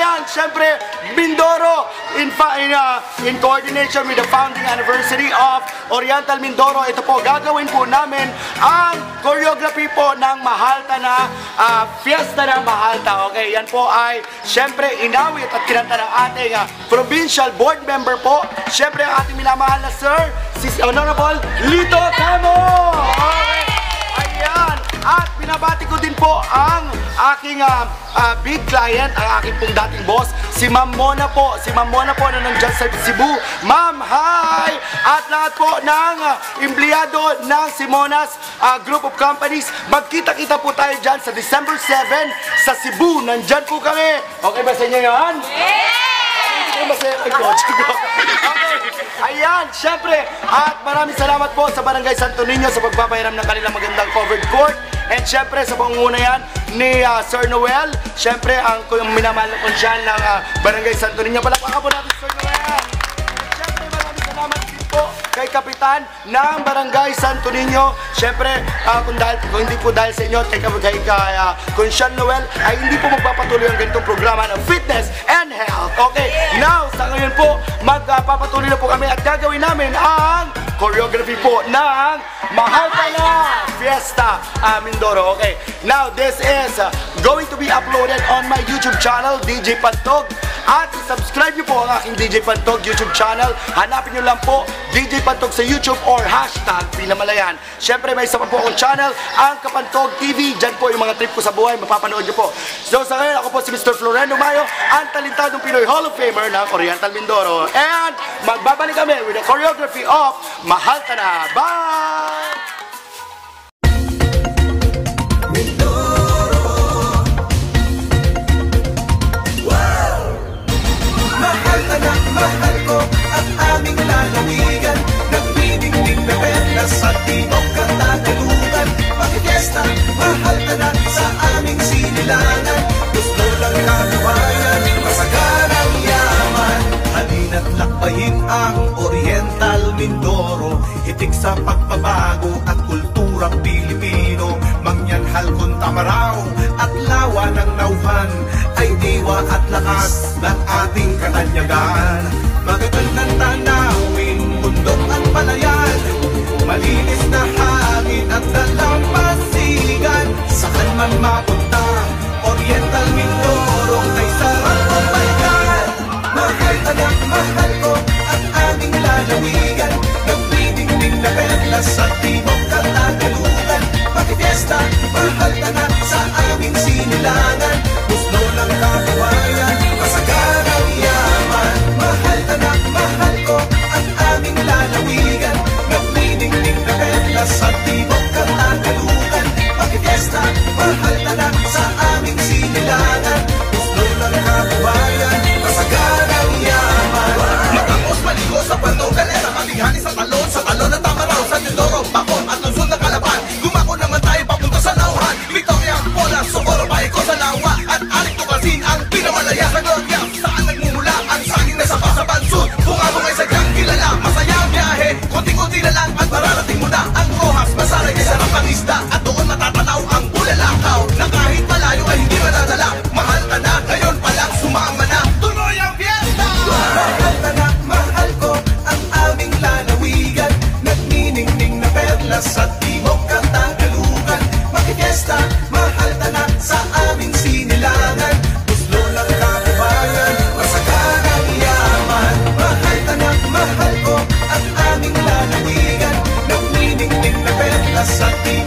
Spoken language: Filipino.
Pinamalayan, syempre, Mindoro, in coordination with the founding anniversary of Oriental Mindoro. Ito po, gagawin po namin ang choreography po ng MAHALTA na Fiesta ng MAHALTA. Okay, yan po ay syempre inawit at kinanta ng ating Provincial Board Member po. Syempre ang ating minamahal na Sir, si Honorable Lito Camo. Okay. Ayan. At binabati ko din po ang aking big client, ang aking pong dating boss, si Ma'am Mona po. Si Ma'am Mona po na nandyan sa Cebu. Ma'am, hi! At lahat po ng empleyado ng Simonas Group of Companies. Magkita-kita po tayo dyan sa December 7 sa Cebu. Nandyan po kami. Okay ba sa inyo yun? Okay. Ayan, syempre. At maraming salamat po sa Barangay Santo Niño sa pagpapahiram ng kanilang magandang covered court. And syempre sa pangunguna yan ni Sir Noel. Syempre ang minamahal na konsyal ng Barangay Santo Niño. Palakpakan po natin Sir Noel. Syempre maraming salamat din po kay Kapitan ng Barangay Santo Niño. Syempre kung hindi po dahil sa inyo kay Konsyal Noel ay hindi po magpapatuloy ang ganitong programa ng fitness and health. Okay, now sa ngayon po magpapatuloy na po kami at gagawin namin ang choreography po ng MAHALTA na Fiesta Mindoro. Okay, now this is going to be uploaded on my YouTube channel, DJ Pantog. At subscribe nyo po ang aking DJ Pantog YouTube channel. Hanapin nyo lang po DJ Pantog sa YouTube or hashtag Pinamalayan. Syempre may isa pa po akong channel, ang Kapantog TV. Diyan po yung mga trip ko sa buhay, mapapanood nyo po. So sa ngayon ako po si Mr. Florendo Mayo, ang talentadong Pinoy Hall of Famer ng Oriental Mindoro. And magbabalik kami with the choreography of MAHALTA na. Bye! Mahal ko at aming lalawigan, nagpinigling na perlas sa timog katagalugan. Pag-fiesta, MAHALTA na sa aming sinilangan. Gusto lang kabuhayan, masaganang yaman. Halina't lakbayin ang Oriental Mindoro, hitik sa pagbabago at kulturang Pilipino. Mangyan, HALCON, TAMARAW at lawa ng nauhan ay diwa at lakas ng ating katanyagan. Magagandang tanawin, bundok at palayan, malinis na hangin at dalampasigan. Saan man mapunta, Oriental Mindoro ay sarap pabalikan. MAHALTA na mahal ko at aming lalawigan, nagpinigling na perlas sa timog katagalugan. Pag-fiesta, MAHALTA na sa aming sinilangan. Gusto lang kabuhayan, masaganang yaman. MAHALTA na mahal ko at aming lalawigan, nagpinigling na perlas sa timog katagalugan. Pag-fiesta, MAHALTA na sa aming sinilangan. Gusto lang kabuhayan, masaganang yaman. Matapos maligo sa Puerto Galera, malighani sa talon ng Tamaraw, sa Mindoro, Bacon at Luzon na Calapan. Gumako naman tayo papunta sa Nauhan, Victoria, Pola, Socorro, Baiko, sa Lawa at aling tukasin ang Pinamalayan. Sa Gloria, saan nagmumula ang saging na sapa sa Bansud. Bungabong ay sadyang kilala, masaya ang biyahe, konti-konti na lang at mararating mo na ang Rojas. Masaray ay sarap ang isda at doon matatanaw ang bulalakaw na kahit malayo ay hindi madadala. MAHALTA na, ngayon pa lang sumama na, tuloy ang fiesta! MAHALTA na, mahal ko ang aming lalawigan, nagniningning na perlas sa timog katagalugan. Pag-fiesta, MAHALTA na sa aming sinilangan. Gusto lang kabuhayan, masaganang yaman. MAHALTA na mahal ko ang aming lalawigan, nagniningning na perlas sa timog